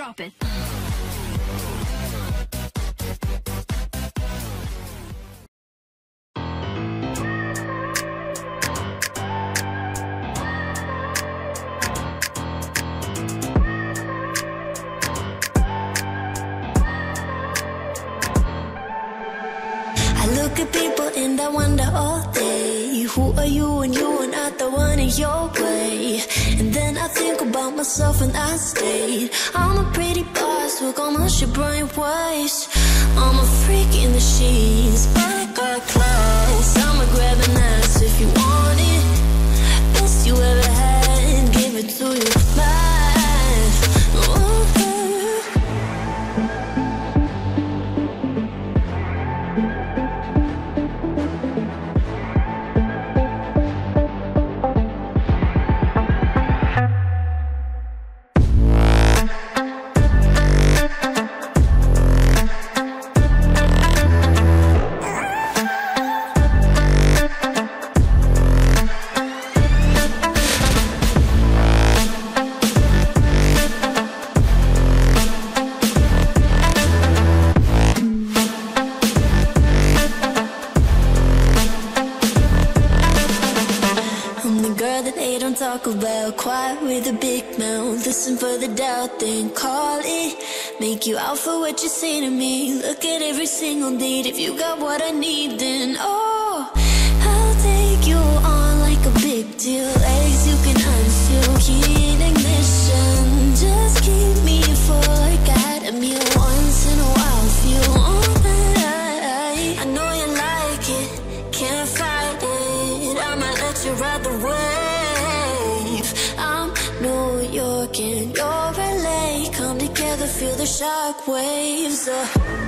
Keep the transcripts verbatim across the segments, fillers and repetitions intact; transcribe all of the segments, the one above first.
Drop it. Look at people and I wonder all day, who are you and you are not the one in your way. And then I think about myself and I stayed. I'm a pretty boss, look almost your brain waves. I'm a freak in the sheets, but I got class. I'ma grab an ass if you want it. Best you ever had, give it to you back. Ooh. Talk about quiet with a big mouth. Listen for the doubt, then call it. Make you out for what you say to me. Look at every single date. If you got what I need, then oh, I'll take you on like a big deal. Legs you can unseal, key in ignition. Just keep me full like I had a meal once in a while. Feel alright. I know you like it, can't fight it. I'ma let you ride the wave. New York and your L A come together, feel the shock waves. uh.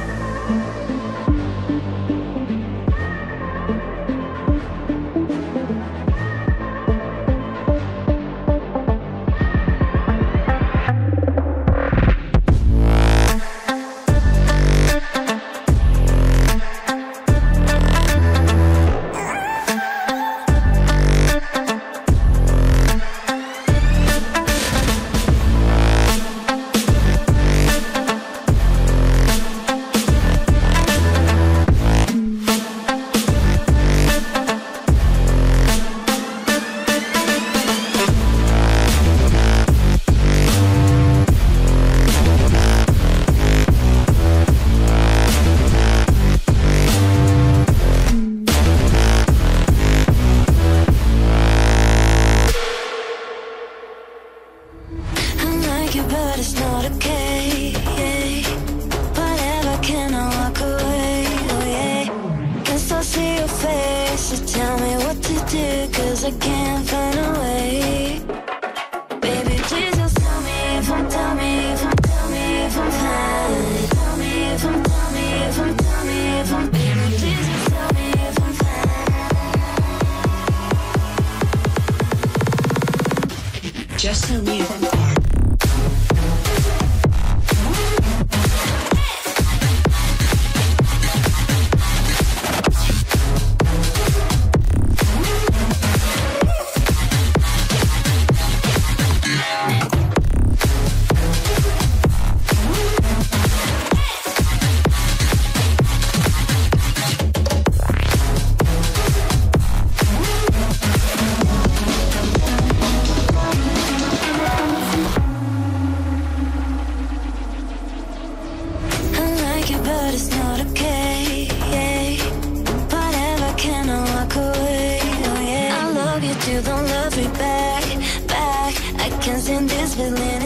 But it's not okay. Whatever, can I walk away? Oh yeah. Can still see your face, so tell me what to do, cause I can't find a way. Baby, please just tell me if I'm, tell me if I'm, tell me if I'm fine. Tell me if I'm, tell me if I'm, tell me if I'm, baby, please just tell me if I'm fine. Just tell me if I'm fine. But it's not okay. Whatever, can I walk away? Oh yeah. I love you too, don't love me back, back. I can't stand this feeling